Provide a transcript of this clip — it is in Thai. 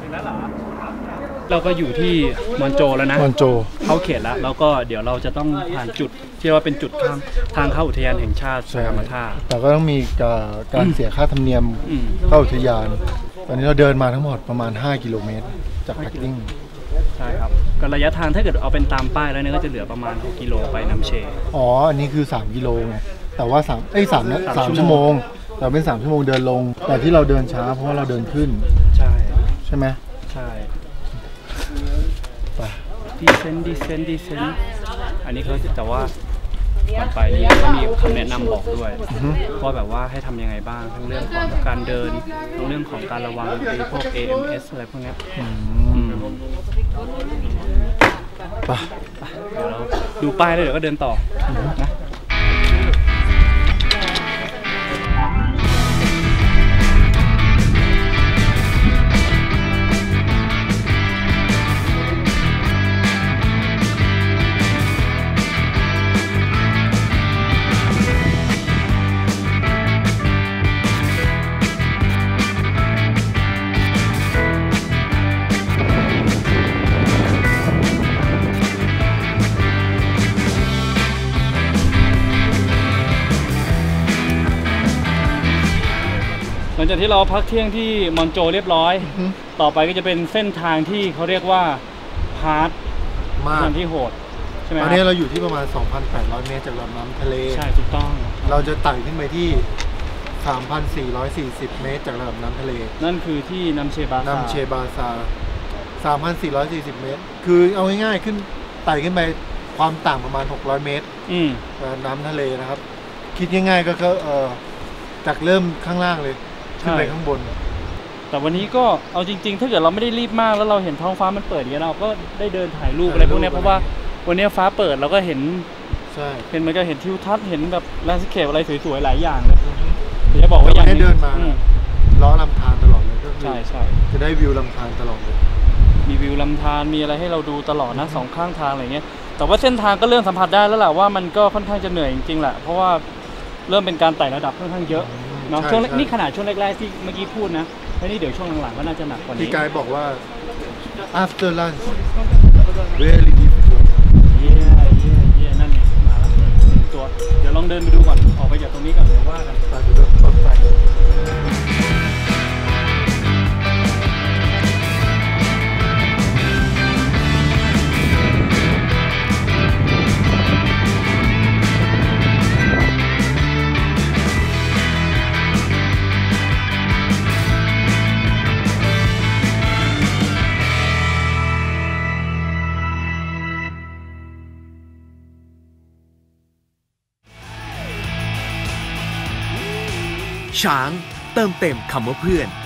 แล้วเหรอเราก็อยู่ที่มอนโจแล้วนะมอนโจเข้าเขตแล้วก็เดี๋ยวเราจะต้องผ่านจุดที่ว่าเป็นจุดทางเข้าอุทยานแห่งชาติสยามท่าแต่ก็ต้องมีการเสียค่าธรรมเนียมเข้าอุทยานตอนนี้เราเดินมาทั้งหมดประมาณ5 กิโลเมตรจากแพ็คกิ้งใช่ครับก็ระยะทางถ้าเกิดเอาเป็นตามป้ายแล้วเนี่ยก็จะเหลือประมาณ6 กิโลไปน้ำเชอ๋ออันนี้คือ3 กิโลไงแต่ว่า3 ชั่วโมงแต่เป็น3 ชั่วโมงเดินลงแต่ที่เราเดินช้าเพราะว่าเราเดินขึ้นใช่ไหมใช่ไปดีเซนอันนี้เขาแต่ว่าก่อนไปนี่ก็มีคำแนะนำบอกด้วยว่าแบบว่าให้ทำยังไงบ้างทั้งเรื่องของการเดินทั้งเรื่องของการระวังพวก AMS อะไรพวกนี้ไปเดี๋ยวเราดูป้ายแล้วเดี๋ยวก็เดินต่อนะหลังจากที่เราพักเที่ยงที่มอนโจเรียบร้อยต่อไปก็จะเป็นเส้นทางที่เขาเรียกว่าพาร์ทที่โหดใช่ไหมตอนนี้เราอยู่ที่ประมาณ 2,800 เมตรจากลำน้ำทะเลใช่ถูกต้องเราจะไต่ขึ้นไปที่ 3,440 เมตรจากระดับน้ำทะเลนั่นคือที่นัมเชบาซา 3,440 เมตรคือเอาง่ายๆขึ้นไต่ขึ้นไปความต่างประมาณ600 เมตรน้ำทะเลนะครับคิดง่ายๆก็จากเริ่มข้างล่างเลยขึ้นไปข้างบนแต่วันนี้ก็เอาจริงๆถ้าเกิดเราไม่ได้รีบมากแล้วเราเห็นท้องฟ้ามันเปิดอย่างนี้เราก็ได้เดินถ่ายรูปอะไรพวกนี้เพราะว่าวันนี้ฟ้าเปิดเราก็เห็นมันก็เห็นทิวทัศน์เห็นแบบแลนด์สเคปอะไรสวยๆหลายอย่างเลยเดี๋ยวจะบอกว่ายังเดินมาล้อลำธารตลอดเลยก็ใช่จะได้วิวลำธารตลอดเลยมีวิวลำธารมีอะไรให้เราดูตลอดนะ2 ข้างทางอะไรเงี้ยแต่ว่าเส้นทางก็เริ่มสัมผัสได้แล้วแหละว่ามันก็ค่อนข้างจะเหนื่อยจริงๆแหละเพราะว่าเริ่มเป็นการไต่ระดับค่อนข้างเยอะเนาะช่วงนี่ขนาดช่วงแรกๆที่เมื่อกี้พูดนะแล้วนี่เดี๋ยวช่วงหลังๆก็น่าจะหนักกว่านี้พี่กายบอกว่า after lunch really difficult นั่นไงมาแล้วตัวเดี๋ยวลองเดินไปดูก่อนออกไปจากตรงนี้ก่อนเดี๋ยวว่ากันไปดูต้นไทรช้างเติมเต็มคำว่าเพื่อน